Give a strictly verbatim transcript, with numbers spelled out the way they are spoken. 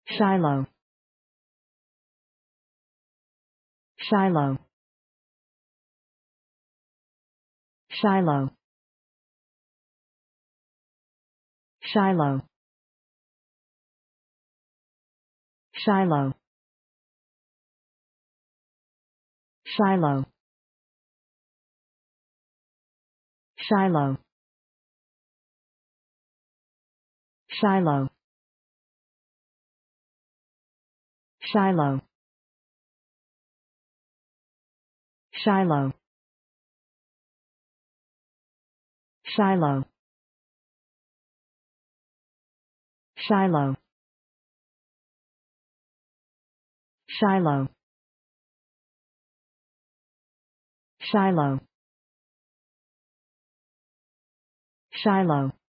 Shiloh, Shiloh, Shiloh, Shiloh, Shiloh, Shiloh, Shiloh, Shiloh, Shiloh, Shiloh, Shiloh, Shiloh, Shiloh, Shiloh, Shiloh,